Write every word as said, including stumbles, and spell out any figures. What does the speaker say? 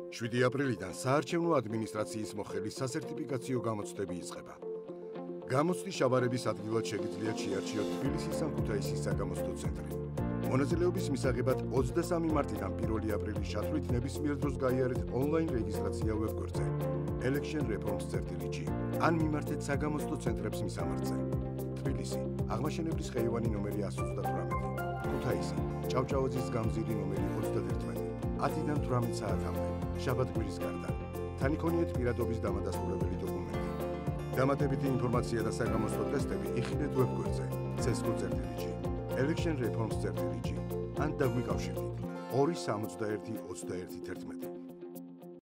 შვიდი აპრილიდან საარჩევნო ადმინისტრაციის მოხელის სასერტიფიკაციო გამოცდები იწყება. გამოცდის შაბარების ადგილად შეგიძლიათ შეარჩიოთ თბილისის ან ქუთაისის საგამოცდო ცენტრი. მონაწილეობის მისაღებად ოცდასამი მარტიდან პირველი აპრილის ჩათვლით ნებისმიერ დროს გაიარეთ ონლაინ რეგისტრაცია ვებგვერდზე election reforms dot r g ან მიმართეთ საგამოცდო ცენტრებს მისამართზე. თბილისი, აღმაშენებლის ხეივანი ნომერი εκατს ოცდათვრამეტი, ქუთაისი, ჭავჭავაძის გამზირი ნომერი ოცდაერთმეტი, ათიდან თვრამეტ საათამდე, შაბათ-კვირის გარდა. თან იქონიეთ პირადობის დამადასტურებელი დოკუმენტი. დამატებითი ინფორმაცია და საგამოცდო ტესტები იხილეთ ვებგვერდზე cesco dot r g, election reforms dot r g ან დაგვიკავშირდით ორი სამოცდაერთი ოცდაერთი თერთმეტი.